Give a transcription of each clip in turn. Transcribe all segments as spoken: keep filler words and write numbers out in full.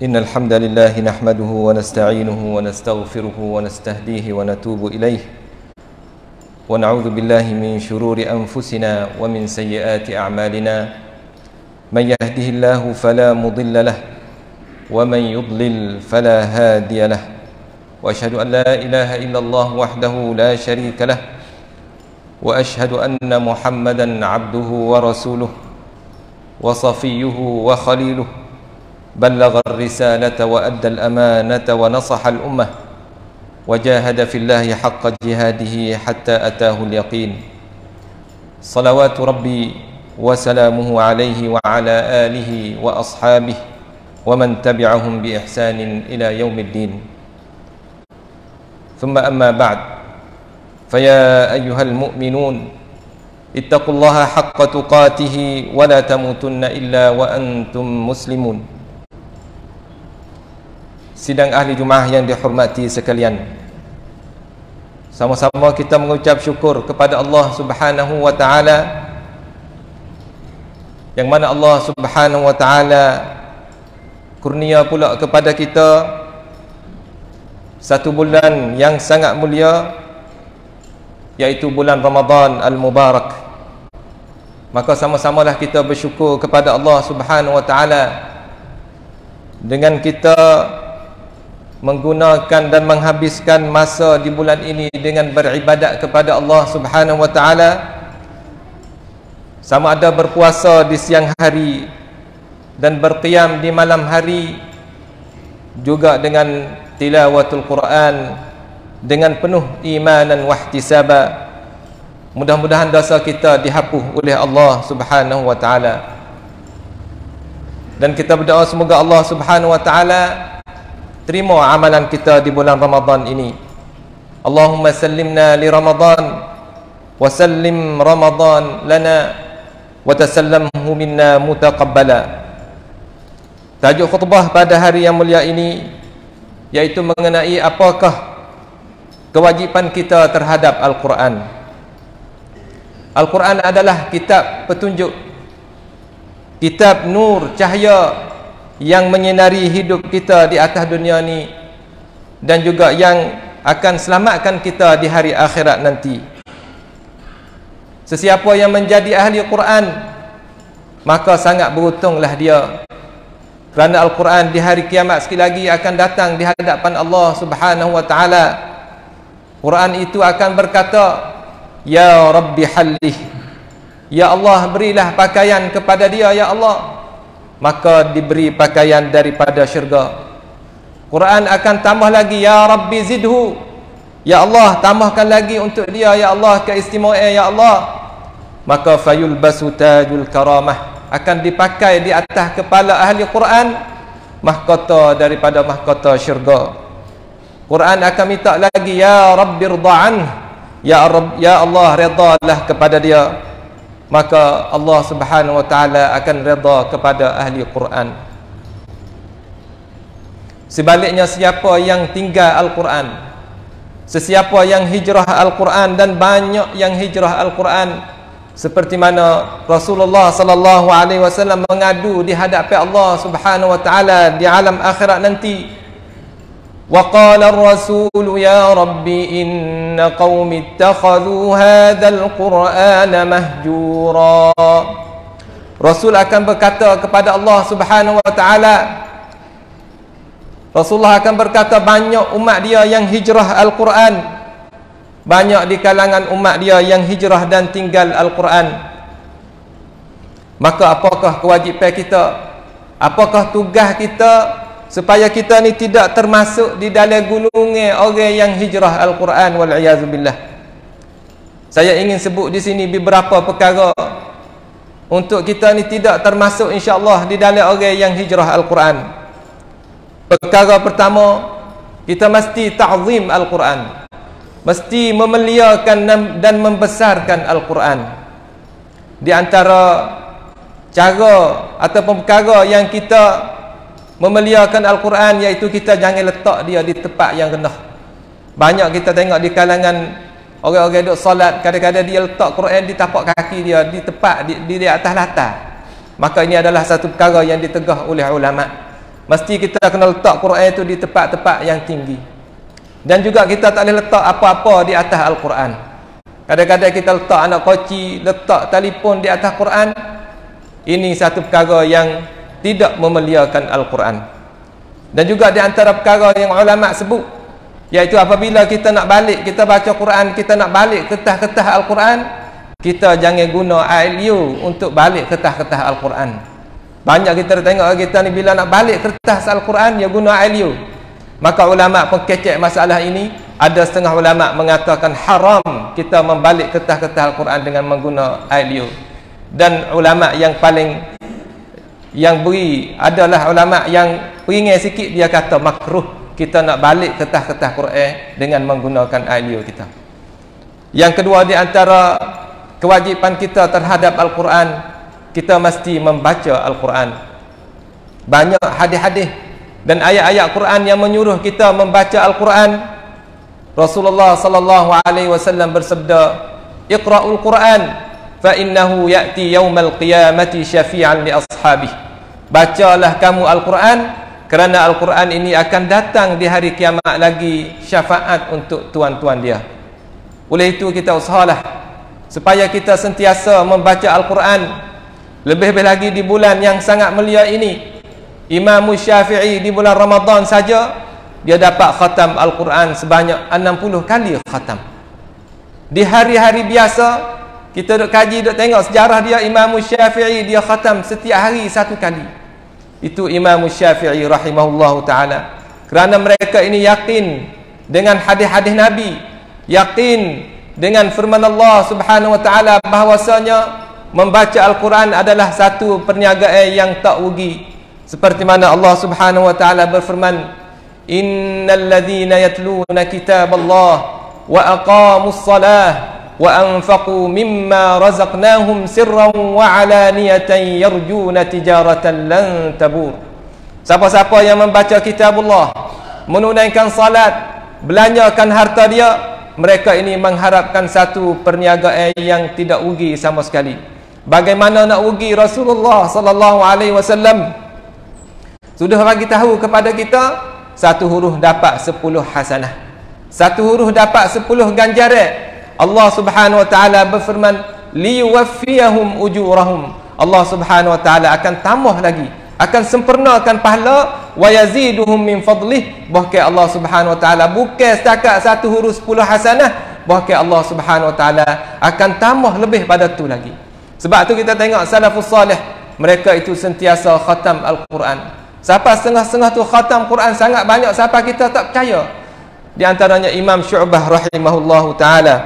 إن الحمد لله نحمده ونستعينه ونستغفره ونستهديه ونتوب إليه ونعوذ بالله من شرور أنفسنا ومن سيئات أعمالنا من يهده الله فلا مضل له ومن يضلل فلا هادي له وأشهد أن لا إله إلا الله وحده لا شريك له وأشهد أن محمدا عبده ورسوله وصفيه وخليله بلغ الرسالة وأدى الأمانة ونصح الأمة وجاهد في الله حق جهاده حتى أتاه اليقين صلوات ربي وسلامه عليه وعلى آله وأصحابه ومن تبعهم بإحسان إلى يوم الدين ثم أما بعد فيا أيها المؤمنون اتقوا الله حق تقاته ولا تموتن إلا وأنتم مسلمون. Sidang ahli Jumaah yang dihormati sekalian, sama-sama kita mengucap syukur kepada Allah Subhanahu wa taala, yang mana Allah Subhanahu wa taala kurnia pula kepada kita satu bulan yang sangat mulia, yaitu bulan Ramadan Al-Mubarak. Maka sama-samalah kita bersyukur kepada Allah Subhanahu wa taala dengan kita menggunakan dan menghabiskan masa di bulan ini dengan beribadat kepada Allah Subhanahu wa taala, sama ada berpuasa di siang hari dan berqiyam di malam hari, juga dengan tilawatul Quran dengan penuh iman dan wahtisaba. Mudah-mudahan dosa kita dihapus oleh Allah Subhanahu wa taala, dan kita berdoa semoga Allah Subhanahu wa taala terima amalan kita di bulan Ramadan ini. Allahumma sallimna li Ramadan wa sallim Ramadan lana wa tasallamhu minna mutaqabbala. Tajuk khutbah pada hari yang mulia ini yaitu mengenai apakah kewajipan kita terhadap Al-Quran. Al-Quran adalah kitab petunjuk, kitab nur, cahaya yang menyinari hidup kita di atas dunia ni, dan juga yang akan selamatkan kita di hari akhirat nanti. Sesiapa yang menjadi ahli Quran, maka sangat beruntunglah dia, kerana Al-Quran di hari kiamat sekali lagi akan datang di hadapan Allah Subhanahu wa taala. Quran itu akan berkata, Ya Rabbi halih, Ya Allah berilah pakaian kepada dia, Ya Allah. Maka diberi pakaian daripada syurga. Quran akan tambah lagi, Ya Rabbi zidhu, Ya Allah tambahkan lagi untuk dia, Ya Allah keistimewaan, Ya Allah. Maka fayulbasu tajul karamah, akan dipakai di atas kepala ahli Quran mahkota daripada mahkota syurga. Quran akan minta lagi, Ya Rabbi ridha'an, Ya Rabb, Ya Allah redalah kepada dia. Maka Allah Subhanahu wa taala akan redha kepada ahli Quran. Sebaliknya, siapa yang tinggal Al-Quran, sesiapa yang hijrah Al-Quran, dan banyak yang hijrah Al-Quran, seperti mana Rasulullah sallallahu alaihi wasallam mengadu di hadapan Allah Subhanahu wa taala di alam akhirat nanti. Wa qala ar-rasul ya rabbi inna qaumi ittakhadhu hadzal qur'ana mahjura. Rasul akan berkata kepada Allah Subhanahu wa taala, Rasulullah akan berkata, banyak umat dia yang hijrah Al-Quran, banyak di kalangan umat dia yang hijrah dan tinggal Al-Quran. Maka apakah kewajipan kita, apakah tugas kita supaya kita ni tidak termasuk di dalam golongan orang yang hijrah Al-Quran, wal'iyazubillah. Saya ingin sebut di sini beberapa perkara untuk kita ni tidak termasuk insya-Allah di dalam orang yang hijrah Al-Quran. Perkara pertama, kita mesti ta'zim Al-Quran, mesti memuliakan dan membesarkan Al-Quran. Di antara cara ataupun perkara yang kita memuliakan Al-Quran, iaitu kita jangan letak dia di tempat yang rendah. Banyak kita tengok di kalangan orang-orang duduk solat, kadang-kadang dia letak Quran di tapak kaki dia, di tempat di, di, di atas latar. Maka ini adalah satu perkara yang ditegah oleh ulama. Mesti kita kena letak Quran itu di tempat-tempat yang tinggi. Dan juga kita tak boleh letak apa-apa di atas Al-Quran. Kadang-kadang kita letak anak koci, letak telefon di atas Quran. Ini satu perkara yang tidak memuliakan Al-Quran. Dan juga di antara perkara yang ulama sebut, iaitu apabila kita nak balik, kita baca Quran, kita nak balik ketah-ketah Al-Quran, kita jangan guna I L U untuk balik ketah-ketah Al-Quran. Banyak kita tengok kita ni bila nak balik kertas Al-Quran, dia guna I L U. Maka ulama pengkecek masalah ini. Ada setengah ulama mengatakan haram kita membalik kertas-kertas Al-Quran dengan mengguna I L U. Dan ulama yang paling yang beri adalah ulama yang peringat sikit, dia kata makruh kita nak balik kertas-kertas Quran dengan menggunakan I L U kita. Yang kedua, di antara kewajipan kita terhadap Al-Quran, kita mesti membaca Al-Quran. Banyak hadis-hadis dan ayat-ayat Quran yang menyuruh kita membaca Al-Quran. Rasulullah sallallahu alaihi wasallam bersabda, "Iqra'ul Quran fa innahu ya'ti yaumal qiyamati syafi'an li ashabihi." Bacalah kamu Al-Quran, kerana Al-Quran ini akan datang di hari kiamat lagi syafaat untuk tuan-tuan dia. Oleh itu kita usahalah supaya kita sentiasa membaca Al-Quran. Lebih-lebih lagi di bulan yang sangat mulia ini. Imam Syafi'i di bulan Ramadan saja dia dapat khatam Al-Quran sebanyak enam puluh kali khatam. Di hari-hari biasa kita duk kaji, duk tengok sejarah dia, Imam Syafi'i dia khatam setiap hari satu kali. Itu Imam Syafi'i rahimahullahu ta'ala. Kerana mereka ini yakin dengan hadis-hadis Nabi, yakin dengan firman Allah subhanahu wa ta'ala bahawasanya membaca Al-Quran adalah satu perniagaan yang tak rugi. Seperti mana Allah subhanahu wa ta'ala berfirman, innal ladhina yatluna kitab Allah wa aqamus salah wa anfaqu mimma razaqnahum sirran wa alaniyatan yarjuna tijaratan lan tabur. Siapa-siapa yang membaca kitab Allah, menunaikan salat, belanjakan harta dia, mereka ini mengharapkan satu perniagaan yang tidak rugi sama sekali. Bagaimana nak rugi? Rasulullah sallallahu alaihi wasallam sudah bagi tahu kepada kita, satu huruf dapat sepuluh hasanah, satu huruf dapat sepuluh ganjaran. Allah subhanahu wa ta'ala berfirman, liwaffiyahum ujurahum. Allah subhanahu wa ta'ala akan tambah lagi, akan sempurnakan pahala, wa yaziduhum min fadlih. Bahkan Allah subhanahu wa ta'ala bukan setakat satu huruf sepuluh hasanah, bahkan Allah subhanahu wa ta'ala akan tambah lebih pada tu lagi. Sebab tu kita tengok salafus salih, mereka itu sentiasa khatam Al-Quran. Siapa setengah-setengah tu khatam Quran sangat banyak, siapa kita tak percaya. Di antaranya Imam Syu'bah rahimahullahu ta'ala.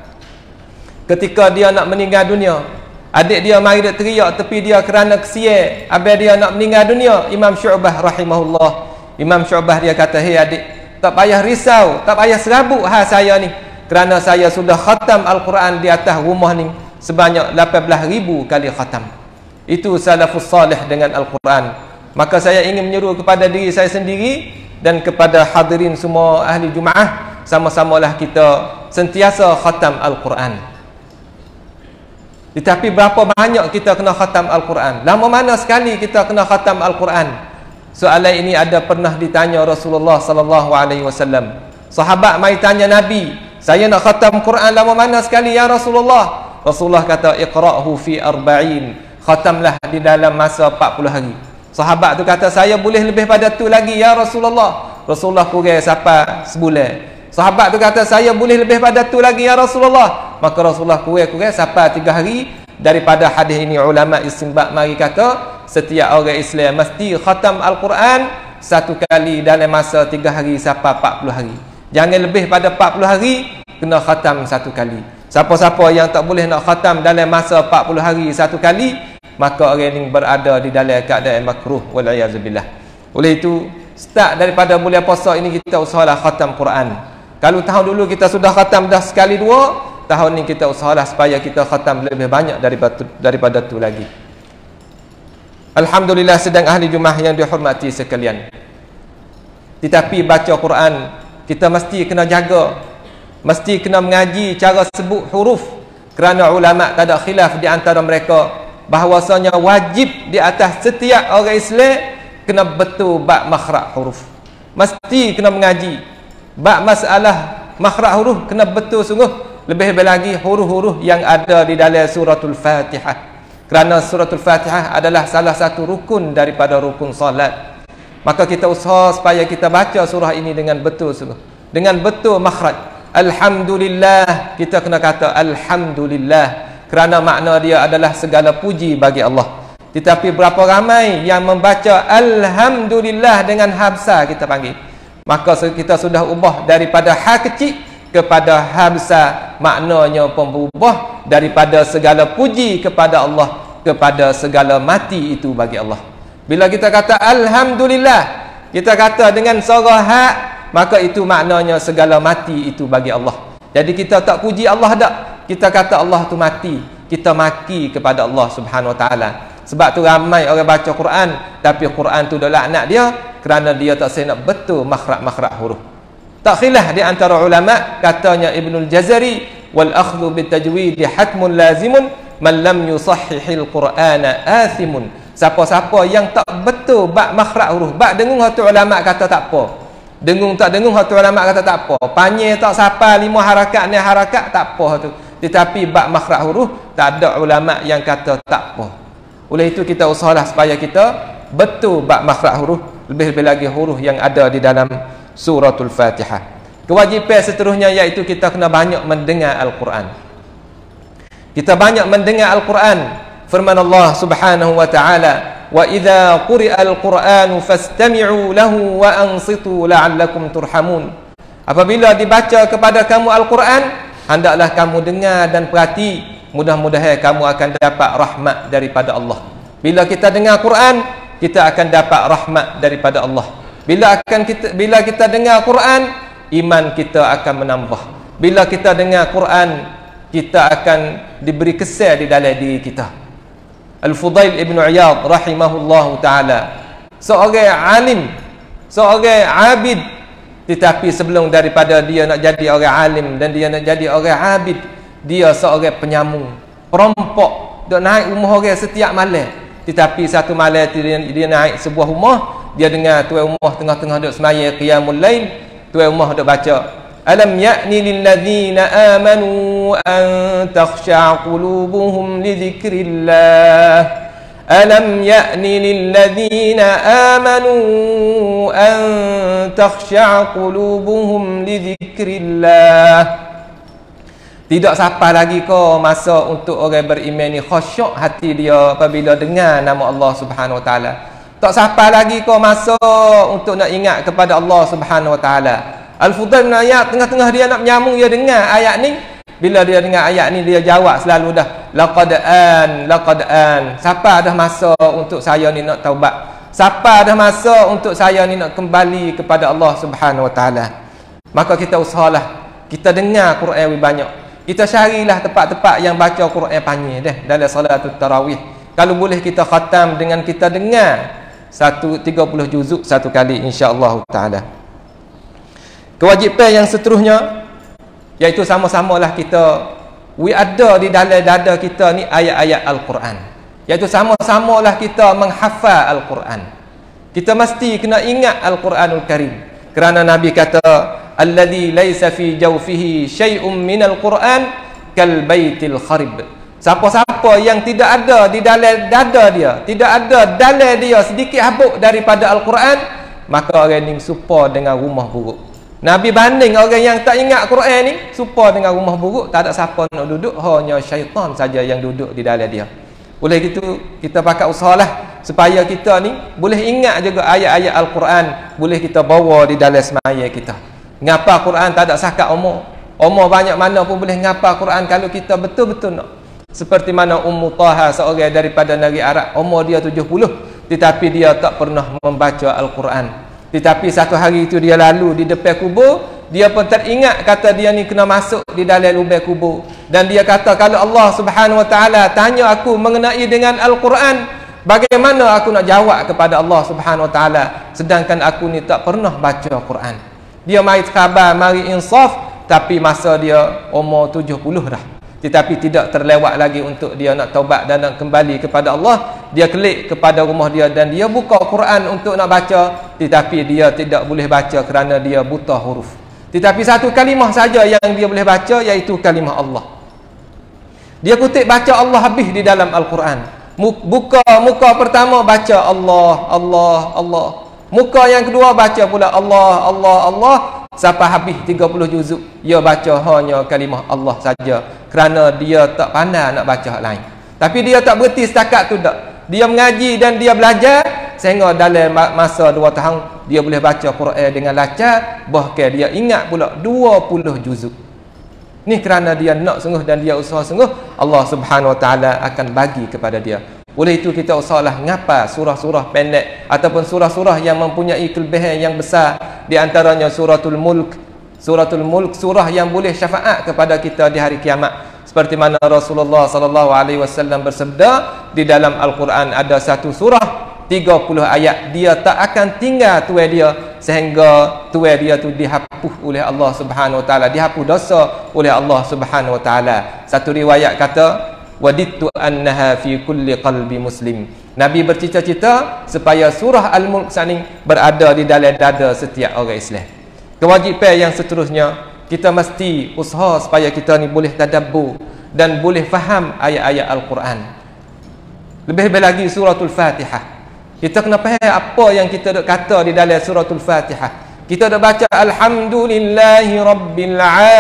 Ketika dia nak meninggal dunia, adik dia mari dia teriak tepi dia kerana kesian abang dia nak meninggal dunia. Imam Syu'bah rahimahullah, Imam Syu'bah dia kata, hei adik, tak payah risau, tak payah serabut hal saya ni, kerana saya sudah khatam Al-Quran di atas rumah ni sebanyak lapan belas ribu kali khatam. Itu salafus salih dengan Al-Quran. Maka saya ingin menyeru kepada diri saya sendiri dan kepada hadirin semua ahli Jumaah, sama-samalah kita sentiasa khatam Al-Quran. Tetapi berapa banyak kita kena khatam Al-Quran? Lama mana sekali kita kena khatam Al-Quran? Soalan ini ada pernah ditanya Rasulullah sallallahu alaihi wasallam. Sahabat mai tanya Nabi, saya nak khatam Quran lama mana sekali ya Rasulullah? Rasulullah kata, iqra'hu fi arba'in. Khatamlah di dalam masa empat puluh hari. Sahabat tu kata, saya boleh lebih pada tu lagi ya Rasulullah. Rasulullah kurang sampai sebulan. Sahabat tu kata, saya boleh lebih pada tu lagi ya Rasulullah. Maka Rasulullah kurang-kurang sampai tiga hari. Daripada hadis ini ulama istinbat mari kata, setiap orang Islam mesti khatam Al-Quran satu kali dalam masa tiga hari sampai empat puluh hari. Jangan lebih pada empat puluh hari, kena khatam satu kali. Siapa-siapa yang tak boleh nak khatam dalam masa empat puluh hari satu kali, maka orang ini berada di dalam keadaan makruh, wal'iyazubillah. Oleh itu, start daripada bulan puasa ini kita usahalah khatam Quran. Kalau tahun dulu kita sudah khatam dah sekali dua, tahun ini kita usahalah supaya kita khatam lebih banyak daripada daripada tu lagi. Alhamdulillah, sedang ahli Jumaah yang dihormati sekalian. Tetapi baca Quran kita mesti kena jaga, mesti kena mengaji cara sebut huruf, kerana ulama tak ada khilaf di antara mereka bahawasanya wajib di atas setiap orang Islam kena betul bab makhraj huruf. Mesti kena mengaji bab masalah makhraj huruf, kena betul sungguh. Lebih-lebih lagi huruf-huruf yang ada di dalam suratul Fatihah. Kerana suratul Fatihah adalah salah satu rukun daripada rukun salat. Maka kita usaha supaya kita baca surah ini dengan betul sungguh, dengan betul makhraj. Alhamdulillah, kita kena kata Alhamdulillah, kerana makna dia adalah segala puji bagi Allah. Tetapi berapa ramai yang membaca Alhamdulillah dengan habsa kita panggil. Maka kita sudah ubah daripada ha kecil kepada habsa, maknanya pun berubah daripada segala puji kepada Allah kepada segala mati itu bagi Allah. Bila kita kata Alhamdulillah, kita kata dengan suara ha, maka itu maknanya segala mati itu bagi Allah. Jadi kita tak puji Allah dak, kita kata Allah tu mati, kita maki kepada Allah Subhanahu Wa Taala. Sebab tu ramai orang baca Quran tapi Quran tu dah laknat dia kerana dia tak say nak betul makhraj-makhraj huruf. Tak khilaf di antara ulama, katanya Ibnul Jazari, wal akhdhu bit tajwid hatmun lazimun man lam yusahhihil Qur'ana athimun. Siapa-siapa yang tak betul bab makhraj huruf, bab dengung hatu ulama kata tak apa. Dengung tak dengung hatu ulama kata tak apa. Panjang tak sapa lima harakat ni harakat tak apa tu. Tetapi bab makhraj huruf tak ada ulama yang kata tak apa. Oleh itu kita usahalah supaya kita betul bab makhraj huruf, lebih-lebih lagi huruf yang ada di dalam suratul Fatihah. Kewajipan seterusnya iaitu kita kena banyak mendengar Al-Quran. Kita banyak mendengar Al-Quran. Firman Allah Subhanahu wa taala, "Wa idza quri'a al-Qur'anu fastami'u lahu wa ansitu la'allakum turhamun." Apabila dibaca kepada kamu Al-Quran, hendaklah kamu dengar dan perhati, mudah-mudahan kamu akan dapat rahmat daripada Allah. Bila kita dengar Quran, kita akan dapat rahmat daripada Allah. Bila akan kita bila kita dengar Quran, iman kita akan menambah. Bila kita dengar Quran, kita akan diberi kesan di dalam diri kita. Al-Fudail Ibn Iyad rahimahullahu taala, seorang alim, seorang abid, tetapi sebelum daripada dia nak jadi orang alim dan dia nak jadi orang abid, dia seorang penyamun, perampok, dok naik rumah orang setiap malam. Tetapi satu malam dia, dia naik sebuah rumah, dia dengar tuan rumah tengah-tengah duk semaya qiyamul lail, tuan rumah duk baca, "Alam ya'ni lil ladzina amanu an takhsha'a qulubuhum li dzikrillah. Alam ya'ni lil ladzina amanu an takhsha'a qulubuhum li dzikrillah." Tidak sampai lagi ke masa untuk orang beriman ni khusyuk hati dia apabila dengar nama Allah Subhanahu Wa Taala. Tak sampai lagi ke masa untuk nak ingat kepada Allah Subhanahu Wa Taala. Al-Fudail bin Iyad tengah-tengah dia nak menyambung, dia dengar ayat ni. Bila dia dengar ayat ni, dia jawab selalu dah, laqad an, laqad an. Siapa dah masa untuk saya ni nak taubat? Siapa dah masa untuk saya ni nak kembali kepada Allah Subhanahu Wa Taala? Maka kita usahalah kita dengar Quran lebih banyak. Kita carilah tempat-tempat yang baca Quran panjang dah dalam salatul tarawih. Kalau boleh kita khatam dengan kita dengar satu tiga puluh juzuk satu kali, insya-Allah taala. Kewajipan yang seterusnya iaitu sama-samalah kita we ada di dalam dada kita ni ayat-ayat Al-Quran. Iaitu sama-samalah kita menghafal Al-Quran. Kita mesti kena ingat Al-Quranul Karim. Kerana Nabi kata, "Alladzi laisa fi jawfihi syai'un minal Quran kal baitil kharib." Siapa-siapa yang tidak ada di dalam dada dia, tidak ada dalam dia sedikit habuk daripada Al-Quran, maka orang ni serupa dengan rumah buruk. Nabi banding orang yang tak ingat Quran ni serupa dengan rumah buruk, tak ada siapa nak duduk, hanya syaitan saja yang duduk di dalam dia. Oleh itu kita pakai usahalah supaya kita ni boleh ingat juga ayat-ayat Al-Quran, boleh kita bawa di dalam semaya kita. Ngapa Quran tak ada sakat umur. Umur banyak mana pun boleh ngapa Quran kalau kita betul-betul nak. Seperti mana Ummu Taha, seorang daripada negeri Arab, umur dia tujuh puluh, tetapi dia tak pernah membaca Al-Quran. Tetapi satu hari itu dia lalu di depan kubur, dia pun teringat kata dia ni kena masuk di dalam lubang kubur. Dan dia kata, kalau Allah Subhanahu Wa Taala tanya aku mengenai dengan Al-Quran, bagaimana aku nak jawab kepada Allah Subhanahu Wa Taala sedangkan aku ni tak pernah baca Quran. Dia mari khabar, mari insaf, tapi masa dia umur tujuh puluh dah. tetapi tidak terlewat lagi untuk dia nak taubat dan nak kembali kepada Allah. Dia klik kepada rumah dia dan dia buka Quran untuk nak baca, tetapi dia tidak boleh baca kerana dia buta huruf. Tetapi satu kalimah saja yang dia boleh baca, iaitu kalimah Allah. Dia kutip baca Allah habis di dalam Al-Quran. Buka muka pertama baca Allah, Allah, Allah. Muka yang kedua baca pula Allah, Allah, Allah. Sampai habis tiga puluh juzuk, dia baca hanya kalimah Allah saja, kerana dia tak pandai nak baca lain. Tapi dia tak berhenti setakat tu tak. Dia mengaji dan dia belajar sehingga dalam masa dua tahun dia boleh baca Quran dengan lancar, bahkan dia ingat pula dua puluh juzuk. Ni kerana dia nak sungguh dan dia usaha sungguh, Allah Subhanahu Wa Taala akan bagi kepada dia. Oleh itu kita usahalah ngapa surah-surah pendek ataupun surah-surah yang mempunyai kelebihan yang besar. Di antaranya suratul Mulk. Suratul Mulk surah yang boleh syafaat kepada kita di hari kiamat. Seperti mana Rasulullah sallallahu alaihi wasallam bersabda, di dalam Al-Quran ada satu surah tiga puluh ayat, dia tak akan tinggal tuai dia sehingga tuai dia tu dihapus oleh Allah Subhanahu Wa Taala, dihapus dosa oleh Allah Subhanahu Wa Taala. Satu riwayat kata, wadittu annaha fi kulli qalbi muslim. Nabi bercita-cita supaya surah Al-Mulk saning berada di dalam dada setiap orang Islam. Kewajipan yang seterusnya, kita mesti usaha supaya kita ni boleh tadabbur dan boleh faham ayat-ayat Al-Quran. Lebih-lebih lagi suratul Fatihah. Kita kena faham apa yang kita dok kata di dalam suratul Fatihah. Kita dok baca alhamdulillahi rabbil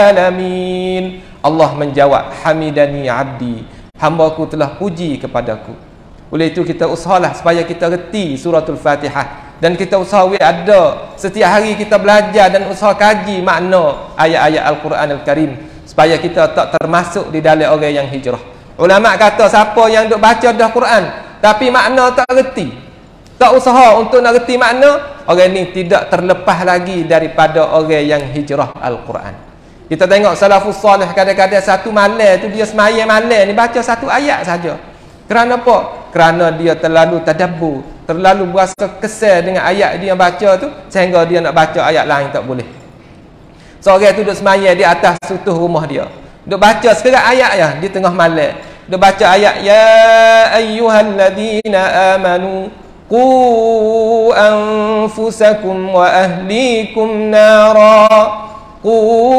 alamin. Allah menjawab, hamidani abdi, hamba-Ku telah puji kepadaku. Oleh itu kita usahalah supaya kita reti suratul Fatihah, dan kita usaha ada setiap hari kita belajar dan usaha kaji makna ayat-ayat Al-Quran Al-Karim supaya kita tak termasuk di dalam orang yang hijrah. Ulama kata siapa yang duk baca dah Quran tapi makna tak reti, tak usaha untuk nak reti makna, orang ni tidak terlepas lagi daripada orang yang hijrah Al-Quran. Kita tengok salafus salih, kadang-kadang satu malam tu dia semayang malam ni baca satu ayat saja. Kerana apa? Kerana dia terlalu tadabbur, terlalu berasa kesal dengan ayat dia baca tu sehingga dia nak baca ayat lain tak boleh. Seorang tu duduk semayang di atas sutuh rumah dia, duduk baca sekerat ayat ya di tengah malam. Duduk baca ayat ya ayyuhalladzina amanu qu anfusakum wa ahlikum nara. Qu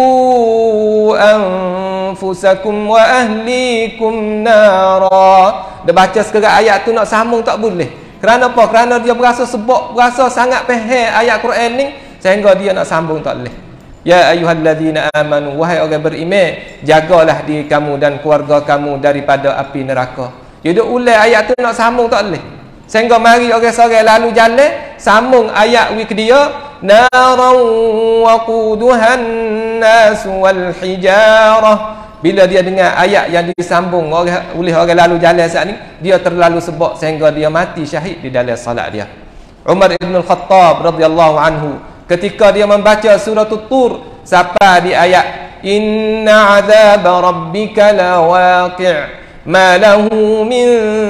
anfusakum wa ahlikum nara. Dia baca sekerat ayat tu nak sambung tak boleh. Kerana apa? Kerana dia berasa sebab, berasa sangat faham ayat Quran ni sehingga dia nak sambung tak boleh. Ya ayyuhalladzina amanu, wahai orang beriman, jagalah diri kamu dan keluarga kamu daripada api neraka. Dia duk ulang ayat tu nak sambung tak boleh. Sehingga mari orang-orang lalu jalan sambung ayat wik dia, naran waquduhan nas wal hijarah. Bila dia dengar ayat yang disambung oleh orang lalu jalan saat ni, dia terlalu sebab sehingga dia mati syahid di dalam salat dia. Umar ibn al-Khattab radhiyallahu anhu ketika dia membaca surah Tur sampai di ayat inna azab rabbika lawaqi' ma lahu min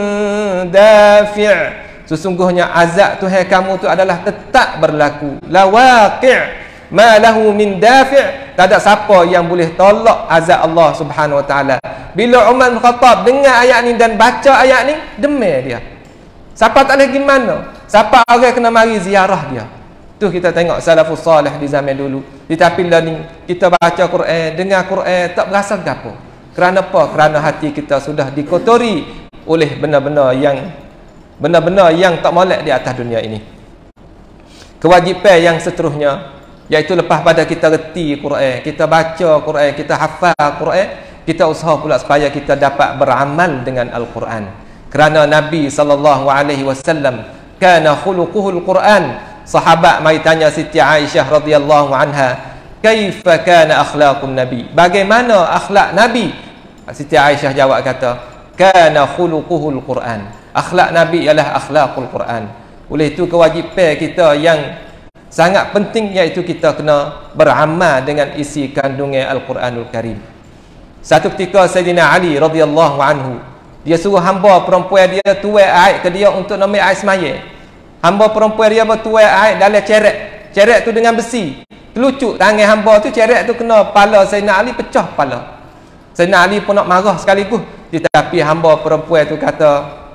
dafi', sesungguhnya azab Tuhan kamu tu adalah tetap berlaku. Lawaqi' ma lahu min dafi', tak ada siapa yang boleh tolak azab Allah Subhanahu Wa Taala. Bila Umar bin Khattab dengar ayat ni dan baca ayat ni, demam dia. Siapa tak boleh gimana? Siapa orang kena mari ziarah dia. Tu kita tengok salafus salih di zaman dulu. Tetapi lah ni kita baca Quran, dengar Quran tak berasa gapo. Kerana apa? Kerana hati kita sudah dikotori oleh benda-benda yang benda-benda yang tak molek di atas dunia ini. Kewajipan yang seterusnya, iaitu lepas pada kita reti Quran, kita baca Quran, kita hafal Quran, kita usaha pula supaya kita dapat beramal dengan Al-Quran. Kerana Nabi sallallahu alaihi wasallam kana khuluquhul Quran. Sahabat mai tanya Siti Aisyah radhiyallahu anha, kaifa kana akhlaqun Nabi? Bagaimana akhlak Nabi? Siti Aisyah jawab kata, kana khuluquhul Quran. Akhlak Nabi ialah akhlaqul Quran. Oleh itu kewajipan kita yang sangat penting iaitu kita kena beramal dengan isi kandungan Al-Quranul Karim. Satu ketika Sayyidina Ali radhiyallahu anhu, dia suruh hamba perempuan dia tuai air ke dia untuk nak ambil air semaya. Hamba perempuan dia bertuai air dalam cerek. Cerek tu dengan besi. Telucuk tangan hamba tu, cerek tu kena kepala Sayyidina Ali, pecah kepala. Sayyidina Ali pun nak marah sekaligus, tetapi hamba perempuan itu kata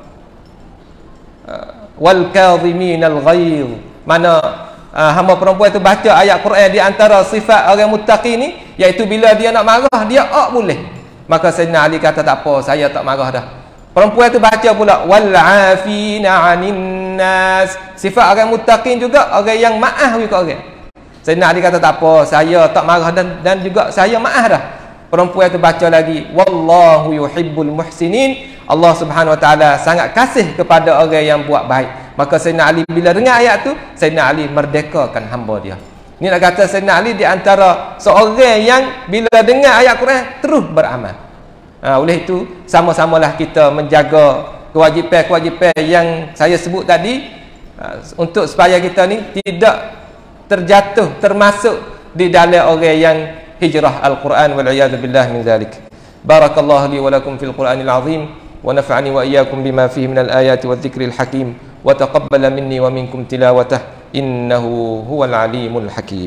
wal kadhiminal ghaidh, mana uh, hamba perempuan itu baca ayat Quran di antara sifat orang muttaqi ni, iaitu bila dia nak marah dia ak boleh. Maka Sayyidina Ali kata tak apa, saya tak marah dah. Perempuan itu baca pula wal afina 'anin nas, sifat orang muttaqin juga orang yang maaf juga orang. Sayyidina Ali kata tak apa, saya tak marah dan dan juga saya maaf dah. Perempuan itu baca lagi wallahu yuhibbul muhsinin, Allah Subhanahu wa taala sangat kasih kepada orang yang buat baik. Maka Sayyidina Ali bila dengar ayat tu, Sayyidina Ali merdekakan hamba dia. Ini nak kata Sayyidina Ali di antara seorang yang bila dengar ayat Quran terus beramal. Ha, oleh itu sama-samalah kita menjaga kewajipan-kewajipan yang saya sebut tadi, ha, untuk supaya kita ni tidak terjatuh termasuk di dalam orang yang hijrah Al-Quran wal iyad billah min zalik. Barakallahu li wa lakum fil Qur'anil azim wa nafa'ani wa iyyakum bima fihi minal ayati wadh-dhikril hakim wa taqabbala minni wa minkum tilawatah innahu huwal alimul hakim.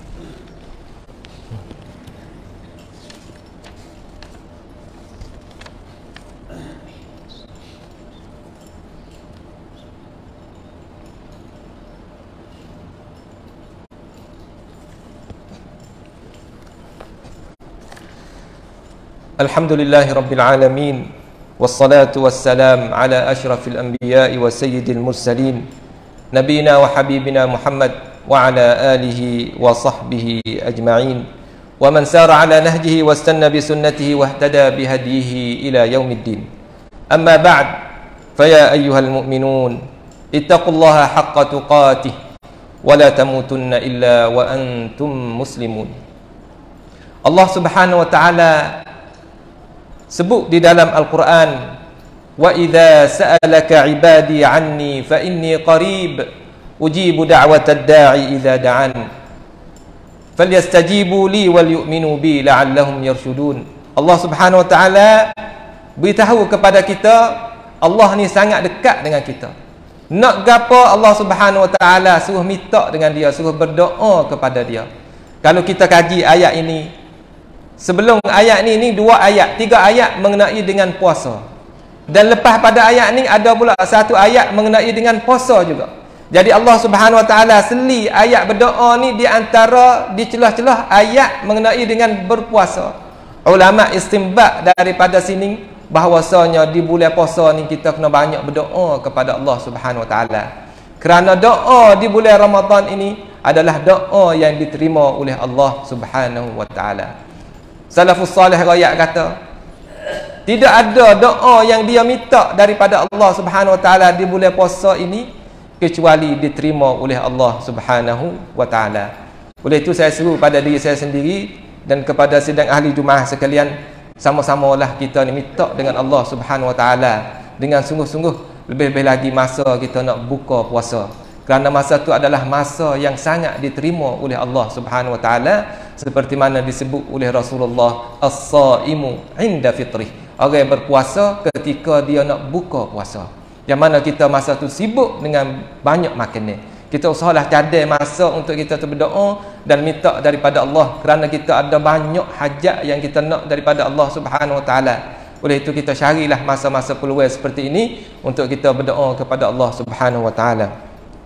Alhamdulillahi Rabbil Alamin, wassalatu wassalam ala ashrafil anbiya'i wa sayyidil mursalin, nabina wa habibina Muhammad wa ala alihi wa sahbihi ajma'in, wa man sara ala nahjihi wa istanna bi sunnatihi wa ihtada bi hadihi ila yaumiddin. Amma ba'd, faya ayyuhal mu'minun ittaqullaha haqqa tuqatih wa la tamutunna illa wa antum muslimun. Allah Subhanahu wa taala sebut di dalam Al-Quran, wa idza sa'alaka ibadi anni fa inni qarib ujibu da'watad da'i idza da'an falyastajibu li wal yu'minu bi la'allahum yarshudun. Allah Subhanahu wa taala beritahu kepada kita Allah ni sangat dekat dengan kita. Nak gapo Allah Subhanahu wa taala suruh minta dengan dia, suruh berdoa kepada dia. Kalau kita kaji ayat ini, sebelum ayat ni ni dua ayat, tiga ayat mengenai dengan puasa. Dan lepas pada ayat ni ada pula satu ayat mengenai dengan puasa juga. Jadi Allah Subhanahu wa taala seli ayat berdoa ni di antara di celah-celah ayat mengenai dengan berpuasa. Ulama istinbat daripada sini bahawasanya di bulan puasa ni kita kena banyak berdoa kepada Allah Subhanahu wa taala. Kerana doa di bulan Ramadan ini adalah doa yang diterima oleh Allah Subhanahu wa taala. Salafus salih rakyat kata, tidak ada doa yang dia minta daripada Allah Subhanahu wa taala di bulan puasa ini kecuali diterima oleh Allah Subhanahu wa taala. Oleh itu saya seru pada diri saya sendiri dan kepada sidang ahli Jumaah sekalian, sama-samalah kita ni minta dengan Allah Subhanahu wa taala dengan sungguh-sungguh, lebih-lebih lagi masa kita nak buka puasa. Kerana masa itu adalah masa yang sangat diterima oleh Allah Subhanahu wa taala, seperti mana disebut oleh Rasulullah, as-saimu 'inda fitrih, orang yang berpuasa ketika dia nak buka puasa. Yang mana kita masa tu sibuk dengan banyak makanan. Kita usahalah cadai masa untuk kita berdoa dan minta daripada Allah, kerana kita ada banyak hajat yang kita nak daripada Allah Subhanahu wa taala. Oleh itu kita carilah masa-masa peluang seperti ini untuk kita berdoa kepada Allah Subhanahu wa taala.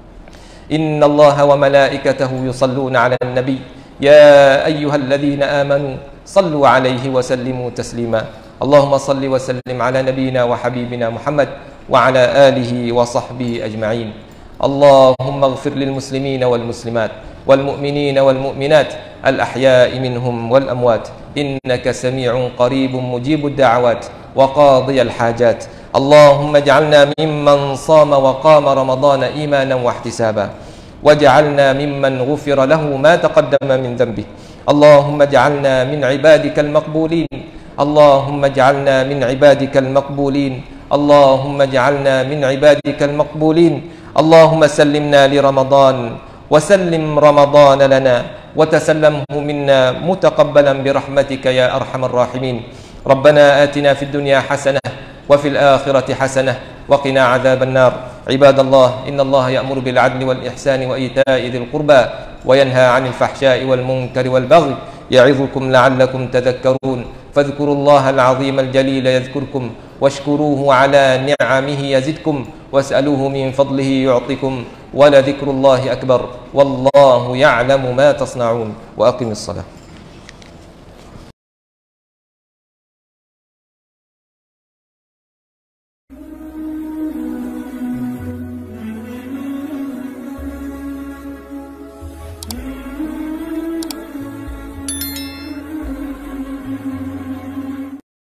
Inna Allaha wa malaikatahu yusalluna 'alan nabi ya ayyuhalladzina amanu sallu 'alaihi wa sallimu taslima. Allahumma salli wa sallim 'ala nabiyyina wa habibina Muhammad wa 'ala alihi wa sahbihi ajma'in. Allahumma ighfir lil muslimina wal muslimat wal mu'minina wal mu'minat al ahya'i minhum wal amwat innaka sami'un qaribun mujibud da'awat wa qadiyal hajat. Allahumma ij'alna mimman sama wa qama ramadana imanan wa ihtisaba waj'alna mimman ghufira lahu ma taqaddama min dhanbi. Allahumma ij'alna min ibadikal maqbulin. Allahumma ij'alna min ibadikal maqbulin. Allahumma ij'alna min ibadikal maqbulin. Allahumma sallimna li Ramadan wa sallim Ramadan lana wa tasallamhu minna mutaqabbalan bi rahmatika ya arhamar rahimin. Rabbana atina fid dunya hasanah وفي الآخرة حسنة وقنا عذاب النار. عباد الله إن الله يأمر بالعدل والإحسان وإيتاء ذي القربى وينهى عن الفحشاء والمنكر والبغي يعظكم لعلكم تذكرون فاذكروا الله العظيم الجليل يذكركم واشكروه على نعمه يزدكم واسألوه من فضله يعطكم ولذكر الله أكبر والله يعلم ما تصنعون وأقم الصلاة.